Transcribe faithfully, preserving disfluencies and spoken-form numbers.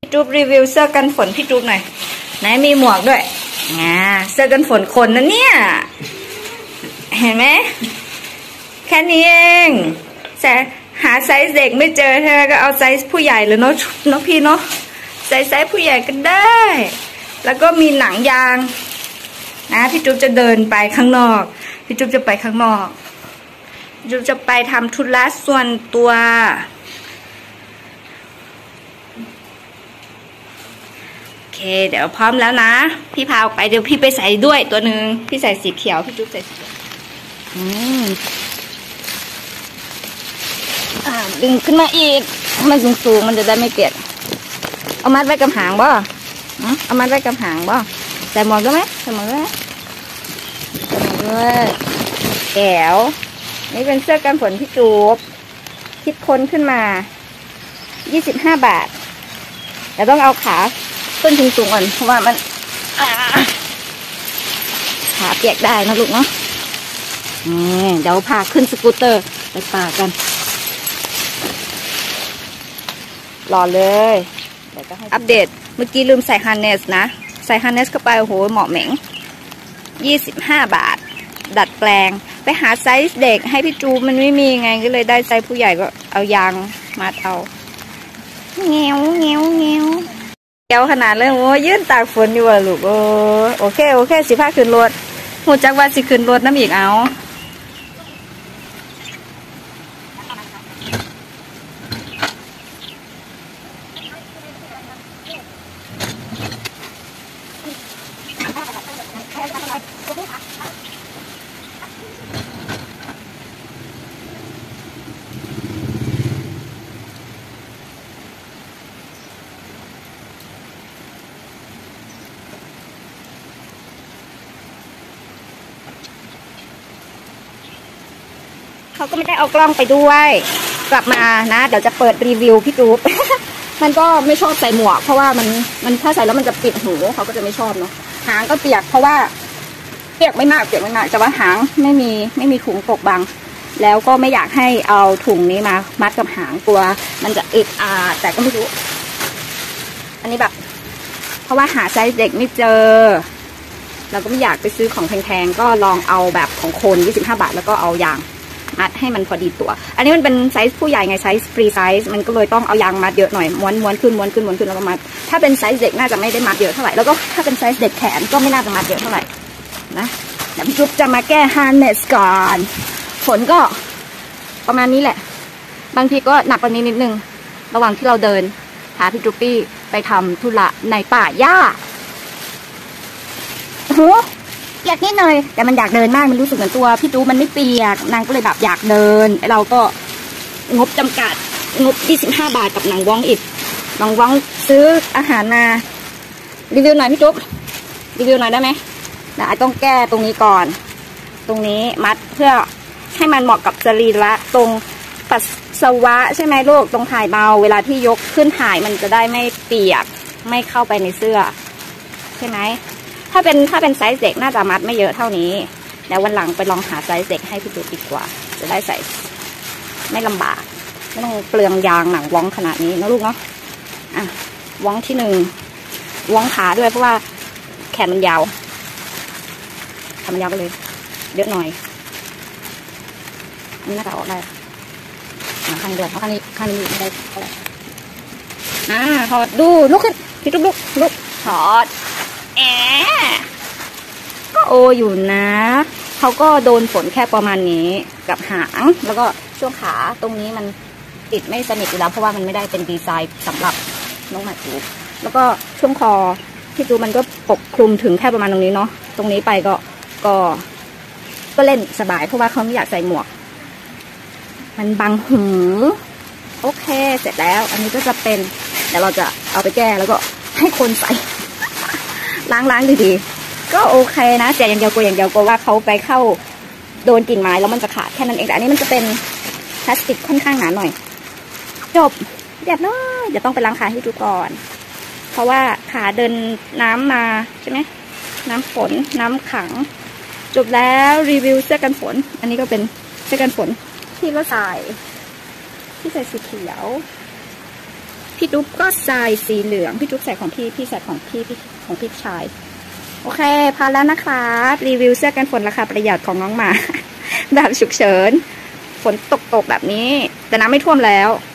จูบรีวิวเสื้อกันฝนพี่จูบหน่อยไหนมีหมวกด้วยอ่าเสื้อกันฝนคนนะเนี่ยเห็นไหมแค่นี้เองแต่หาไซส์เด็กไม่เจอใช่ไหมก็เอาไซส์ผู้ใหญ่เลยเนาะเนาะพี่เนาะใส่ไซส์ผู้ใหญ่ก็ได้แล้วก็มีหนังยางนะพี่จูบจะเดินไปข้างนอกพี่จูบจะไปข้างนอกพี่จูบจะไปทำธุระส่วนตัวโอเคเดี๋ยวพร้อมแล้วนะพี่พาออกไปเดี๋ยวพี่ไปใส่ด้วยตัวหนึ่งพี่ใส่สีเขียวพี่จุ๊บใส่สีเขียวอืมอ่าดึงขึ้นมาอีกมันสูงสูงมันจะได้ไม่เปียกเอามัดไว้กับหางบ่เอามัดไว้กับหางบ่ใส่หมวกด้วยไหมใส่หมวกด้วยใส่หมวกด้วยแก้วนี่เป็นเสื้อกันฝนพี่จุ๊บคิดค้นขึ้นมายี่สิบห้าบาทแต่ต้องเอาขาต้นสูงสูงก่อนเพราะว่ามันขาเปียกได้นะลูกเนาะนี่เดี๋ยวพาขึ้นสกูตเตอร์ไปป่ากันรอเลยเดี๋ยวจะให้อัปเดตเมื่อกี้ลืมใส่ฮาร์เนสนะใส่ฮาร์เนสเข้าไปโอ้โหเหมาะเหม่งยี่สิบห้าบาทดัดแปลงไปหาไซส์เด็กให้พี่จูมันไม่มีไงก็เลยได้ไซส์ผู้ใหญ่ก็เอายางมาเอาเงี้ยวเงี้ยวเงี้ยวเกี่ยวขนาดเลยโอ้ยืนตากฝนอยู่อะลูกโอ้โอเคโอเคสิพาขึ้นรถหูจักว่าสิขึ้นรถน้ำอีกเอาเขาก็ไม่ได้เอากล้องไปด้วยกลับมานะเดี๋ยวจะเปิดรีวิวพี่จูบ มันก็ไม่ชอบใส่หมวกเพราะว่ามันมันถ้าใส่แล้วมันจะปิดหูเขาก็จะไม่ชอบเนาะหางก็เปียกเพราะว่าเปียกไม่มากเปียกไม่มากแต่ว่าหางไม่มีไม่มีถุงปกบังแล้วก็ไม่อยากให้เอาถุงนี้มามัดกับหางกลัวมันจะอึดอัดแต่ก็ไม่รู้อันนี้แบบเพราะว่าหาไซส์เด็กไม่เจอเราก็ไม่อยากไปซื้อของแพงๆก็ลองเอาแบบของคนยี่สิบห้าบาทแล้วก็เอายางมัดให้มันพอดีตัวอันนี้มันเป็นไซส์ผู้ใหญ่ไงไซส์ฟรีไซส์มันก็เลยต้องเอายางมัดเยอะหน่อยม้วนม้วนขึ้นม้วนขึ้นม้วนขึ้นแล้วก็มัดถ้าเป็นไซส์เด็กน่าจะไม่ได้มัดเยอะเท่าไหร่แล้วก็ถ้าเป็นไซส์เด็กแขนก็ไม่น่าจะมัดเยอะเท่าไหร่นะเดี๋ยวพี่จุ๊บจะมาแก้ฮาร์เนสก่อนฝนก็ประมาณนี้แหละบางทีก็หนักกว่านี้นิดนึงระหว่างที่เราเดินพาพี่จุ๊บปี้ไปทำธุระในป่าหญ้าโหอยากนิดหน่อยแต่มันอยากเดินมากมันรู้สึกเหมือนตัวพี่จูมันไม่เปียกนางก็เลยแบบอยากเดินเราก็งบจำกัดงบยี่สิบห้าบาทกับหนังว่องอีกหนังว่องซื้ออาหารมารีวิวหน่อยพี่จุ๊บรีวิวหน่อยได้ไหมเดี๋ยวต้องแก้ตรงนี้ก่อนตรงนี้มัดเพื่อให้มันเหมาะกับสรีระตรงปัสสาวะใช่ไหมลูกตรงถ่ายเบาเวลาที่ยกขึ้นถ่ายมันจะได้ไม่เปียกไม่เข้าไปในเสื้อใช่ไหมถ้าเป็นถ้าเป็นไซส์เด็กน่าจะมัดไม่เยอะเท่านี้เดี๋ยววันหลังไปลองหาไซส์เด็กให้พี่ดูดีกว่าจะได้ใส่ไม่ลำบากไม่ต้องเปลืองยางหนังว้องขนาดนี้นะลูกเนาะอ่ะว้องที่หนึ่งว้องขาด้วยเพราะว่าแขนมันยาวทำยาวไปเลยเยอะหน่อยอันนี้น่าจะออกได้ข้างเดียวเพราะข้างนี้ข้างนี้ไม่ได้เท่าไหร่อ่าถอดดูลุกขึ้นพี่ลุกลุกลุกถอดแอะก็โออยู่นะเขาก็โดนฝนแค่ประมาณนี้กับหางแล้วก็ช่วงขาตรงนี้มันติดไม่สนิทอยู่แล้วเพราะว่ามันไม่ได้เป็นดีไซน์สำหรับน้องหมาจูแล้วก็ช่วงคอที่จูมันก็ปกคลุมถึงแค่ประมาณตรงนี้เนาะตรงนี้ไปก็ก็ก็เล่นสบายเพราะว่าเขาไม่อยากใส่หมวกมันบังหูโอเคเสร็จแล้วอันนี้ก็จะเป็นเดี๋ยวเราจะเอาไปแก้แล้วก็ให้คนใส่ล้างล้างดีๆก็โอเคนะแต่อย่างเดียวกลัวอย่างเดียวกลัวว่าเขาไปเข้าโดนกิ่งไม้แล้วมันจะขาดแค่นั้นเองแต่อันนี้มันจะเป็นพลาสติกค่อนข้างหนาหน่อยจบเรียบร้อยเดี๋ยวต้องไปล้างขาให้ดูก่อนเพราะว่าขาเดินน้ำมาใช่ไหมน้ำฝนน้ำขังจบแล้วรีวิวเสื้อกันฝนอันนี้ก็เป็นเสื้อกันฝนที่เราใส่ที่ใส่สีเขียวพี่ดุ๊บก็ใส่สีเหลืองพี่ดุ๊บใส่ของพี่พี่ใส่ของพี่พี่ของพี่ชายโอเคพอแล้วนะครับรีวิวเสื้อกันฝนราคาประหยัดของน้องหมา แบบฉุกเฉินฝนตกๆแบบนี้แต่น้ำไม่ท่วมแล้ว